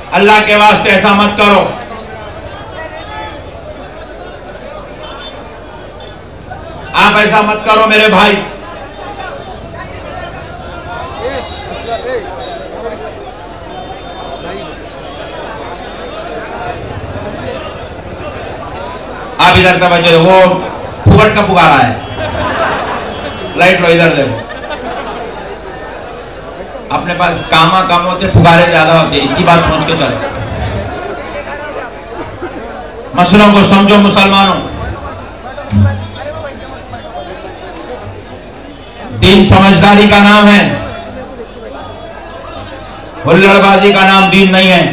अल्लाह के वास्ते ऐसा मत करो। आप ऐसा मत करो मेरे भाई। आप इधर तवज्जो दो, वो फुगट का पुकारा है। लाइट लो, इधर देखो। अपने पास कामा कम होते, पुकारे ज्यादा होते, इतनी बात सोच के चलो। मसलों को समझो मुसलमानों। दीन समझदारी का नाम है, हुल्लड़बाजी का नाम दीन नहीं है।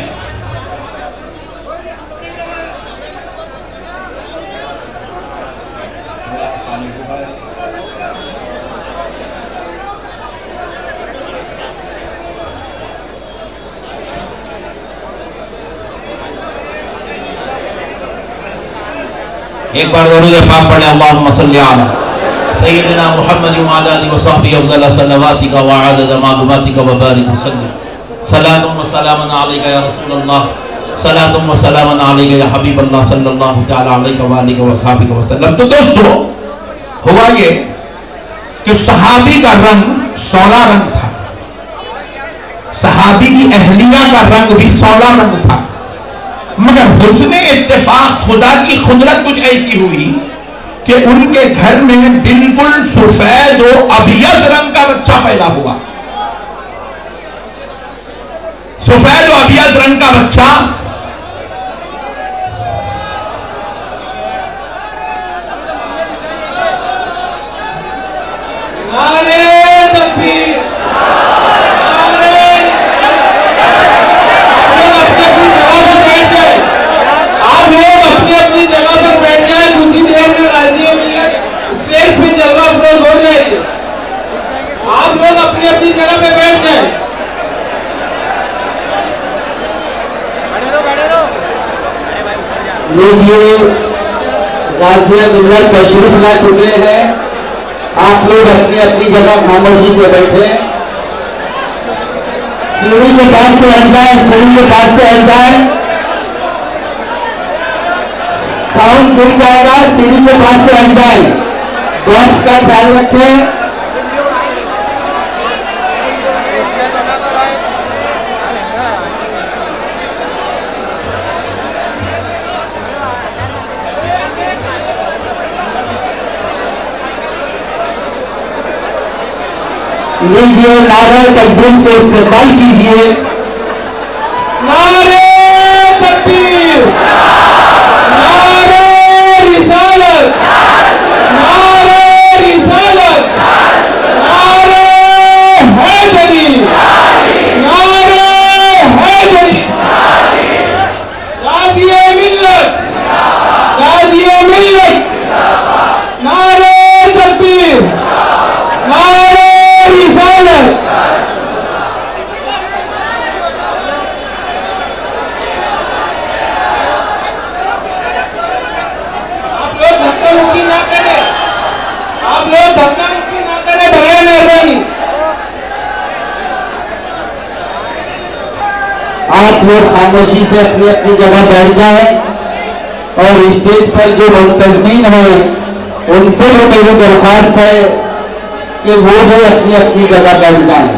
एक बार दरूद पाक पढ़े, अल्लाहुम्मा सल्ली अला सय्यिदिना मुहम्मद व अला आलिहि व सहबिहि अफज़ल सलवातिका व अदद मालूमातिका व बारिक वसल्लम। सलातुम व सलामुन अलैका या रसूलल्लाह, सलातुम व सलामुन अलैका या हबीबल्लाह सल्लल्लाहु तआला अलैहि व आलिहि व सहबिहि वसल्लम। तो दोस्तों, हुआ ये कि सहाबी का रंग 16 रंग था, सहाबी की अहलिया का रंग भी 16 रंग था, मगर हुस्ने इत्तेफाक खुदा की खुदरत कुछ ऐसी हुई कि उनके घर में बिल्कुल सफेद और अबियस रंग का बच्चा पैदा हुआ। सफेद और अबियस रंग का बच्चा लीजिए, गाज़िया मिल्लत तशरीफ ला चुके हैं। आप लोग अपनी अपनी जगह खामोशी से बैठे। सीढ़ी के पास से हट जाए, सीढ़ी के पास से हट जाए, साउंड गिर जाएगा। सीढ़ी के पास से हट जाए, बॉक्स का ख्याल रखें। लीजिए, नारे तकबीर से इस्तेमाल कीजिए। नारे तकबीर, नारे रिसालत, नारे रिसालत, नारे हैदरी, नारे हैदरी, गाज़िए मिल्लत, गाज़िए मिल्लत, नारे तकबीर, नारे रिसालत। आप लोग धक्का मुक्की ना करें, आप लोग धक्का मुक्की ना करें, बगैर मेहरबानी। आप लोग खामोशी से अपनी अपनी जगह बैठ जाए और स्टेज पर जो मुंतज़मीन है उनसे भी मेरी दरख्वास्त है कि वो भी अपनी अपनी जगह बैठ जाए।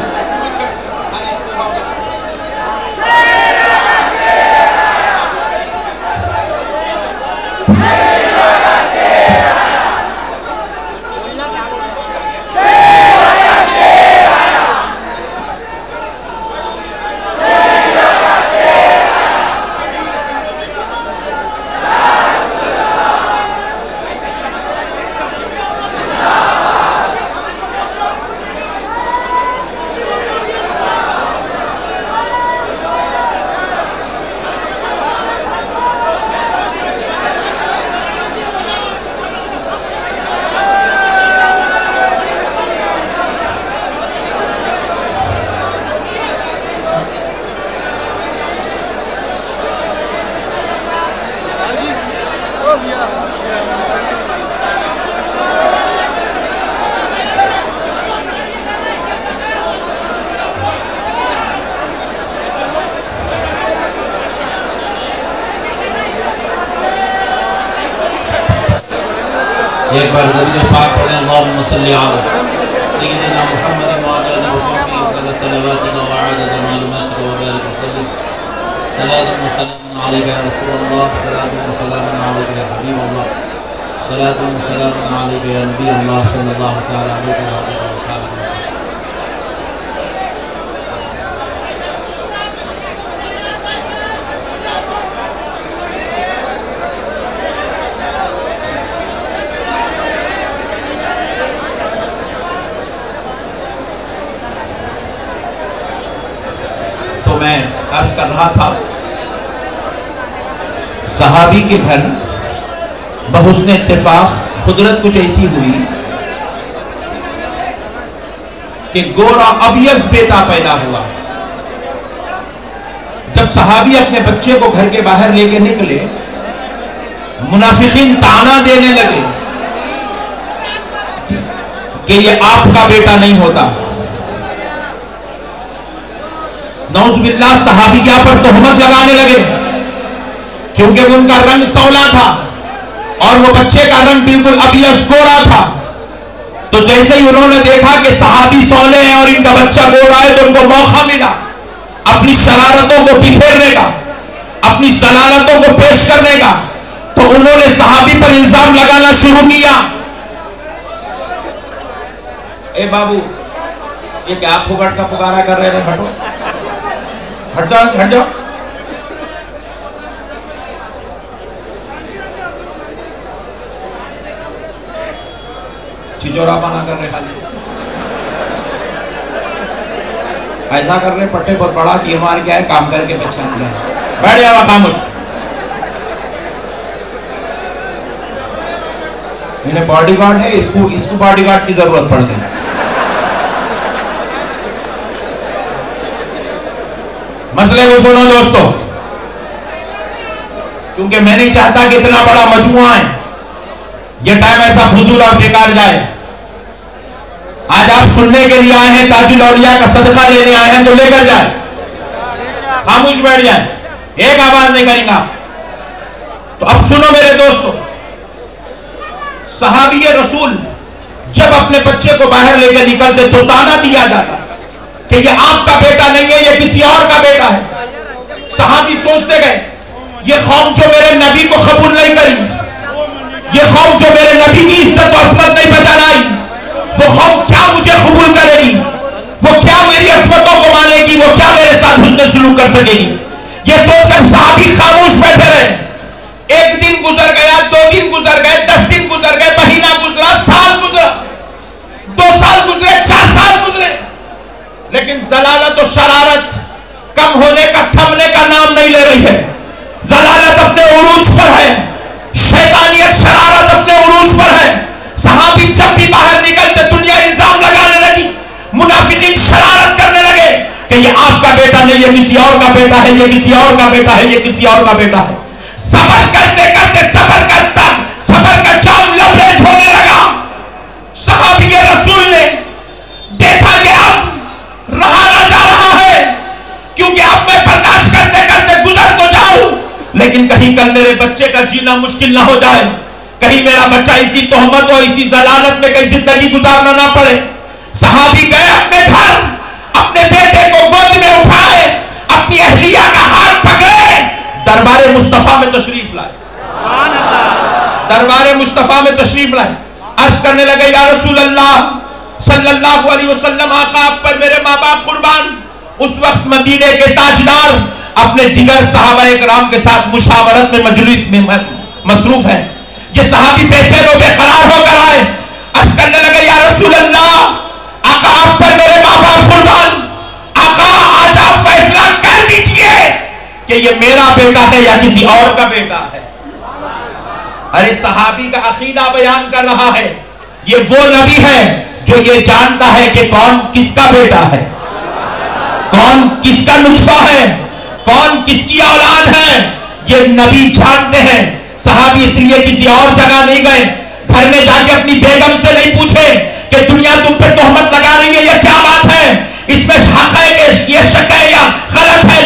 एक बार दरूद पाक पढ़ें। अल्लाहुम्मा सल्ली अला सय्यिदिना मुहम्मद व अला आलिहि व सहबिहि अफ़ज़ल सलावातिका व अदद मालूमातिका व बारिक वसल्लिम। सलातुन व सलामुन अलैका या रसूलल्लाह, सलातुन व सलामुन अलैका या हबीबल्लाह, सलातुन व सलामुन अलैका या नबी अल्लाह सल्लल्लाहु तआला अलैहि व सल्लम। मैं अर्ज कर रहा था, सहाबी के घर बहुस्ने इत्तेफाक कुदरत कुछ ऐसी हुई कि गोरा अबियस बेटा पैदा हुआ। जब सहाबी अपने बच्चे को घर के बाहर लेके निकले, मुनाफिकीन ताना देने लगे कि ये आपका बेटा नहीं होता। नौज़ुबिल्लाह सहाबिया पर तोहमत लगाने लगे क्योंकि उनका रंग सौला था और वो बच्चे का रंग बिल्कुल अबियस गोरा था। तो जैसे ही उन्होंने देखा कि सहाबी सौले हैं और इनका बच्चा गोरा है, तो उनको मौका मिला अपनी शरारतों को बिखेरने का, अपनी जलालतों को पेश करने का। तो उन्होंने सहाबी पर इल्जाम लगाना शुरू किया। ए बाबू, ये क्या आप फुगट का पुकारा कर रहे थे? हटो, हट जाओ, हट जाओ। चिचोरा पाना कर रहे, खाली ऐसा कर रहे, पट्टे पर पड़ा तीर मार के आए, काम करके पहचान लिया। बैठ जाओ खामोश। इन्हें बॉडीगार्ड है, इसको बॉडीगार्ड की जरूरत पड़ गई। मसले को सुनो दोस्तों, क्योंकि मैं नहीं चाहता कि इतना बड़ा मजमुआ है, ये टाइम ऐसा फजूल और बेकार जाए। आज आप सुनने के लिए आए हैं, ताजुल औलिया का सदका लेने आए हैं, तो लेकर जाए। खामोश बैठ जाए, एक आवाज नहीं करेंगे। तो अब सुनो मेरे दोस्तों, सहाबी रसूल जब अपने बच्चे को बाहर लेकर निकलते तो ताना दिया जाता कि ये आपका बेटा नहीं है, ये किसी और का बेटा है। सहाबी सोचते गए, ये कौम जो मेरे नबी को कबूल नहीं करी, ये कौम जो मेरे नबी की इज्जत और असमत नहीं बचाई, वो कौम क्या मुझे कबूल करेगी? वो क्या मेरी असमतों को मानेगी? वो क्या मेरे साथ हुस्न सलूक कर सकेगी? ये सोचकर सहाबी खामोश बैठे रहे। एक दिन गुजर गया, 2 दिन गुजर गए, 10 दिन गुजर गए, महीना गुजरा, साल गुजरा, 2 साल गुजरे, 4 साल गुजरे, लेकिन जलालत और शरारत कम होने का, थमने का नाम नहीं ले रही है। जलालत अपने उरूज पर है, शैतानियत शरारत अपने उरूज पर है। सहाबी जब भी बाहर निकलते दुनिया इल्जाम लगाने लगी, मुनाफिकीन शरारत करने लगे कि ये आपका बेटा नहीं, ये किसी और का बेटा है, ये किसी और का बेटा है, ये किसी और का बेटा है। सबर करते करते सबर का जाम लबरेज होने लगा। सहाबी रसूल ने देखा कि अब रहा ना जा रहा है, क्योंकि अब मैं बर्दाश्त करते करते गुजर तो जाऊं, लेकिन कहीं कल मेरे बच्चे का जीना मुश्किल ना हो जाए, कहीं मेरा बच्चा इसी तोहमत और इसी जलालत में कहीं जिंदगी गुजारना ना पड़े। सहाबी गए अपने घर, अपने बेटे को गोद में उठाए, अपनी अहलिया का हाथ पकड़े, दरबार मुस्तफा में तशरीफ लाए। दरबार मुस्तफा में तशरीफ लाए, अर्ज करने लगे, या रसूल अल्लाह सल्लल्लाहु अलैहि वसल्लम, आका आप पर मेरे माँ बाप कुर्बान। उस वक्त मदीने के ताजदार अपने दिगर सहाबाए किराम के साथ मुशावरत में, मजलिस में मसरूफ है। ये सहाबी बेचैन और बेकरार होकर आए, अर्ज करने लगे, या रसूल अल्लाह, आका आप पर मेरे माँ बाप कुर्बान, आका आज आप फैसला कर दीजिए कि ये मेरा बेटा है या किसी और का बेटा है। अरे सहाबी का अकीदा बयान कर रहा है, ये वो नबी है जो ये जानता है कि कौन किसका बेटा है, कौन किसका नुस्खा है, कौन किसकी औलाद है, ये नबी जानते हैं। सहाबी इसलिए किसी और जगह नहीं गए, घर में जाके अपनी बेगम से नहीं पूछे कि दुनिया तुम पे तोहमत लगा रही है, ये क्या बात है, इसमें हक है कि ये शक है या गलत है,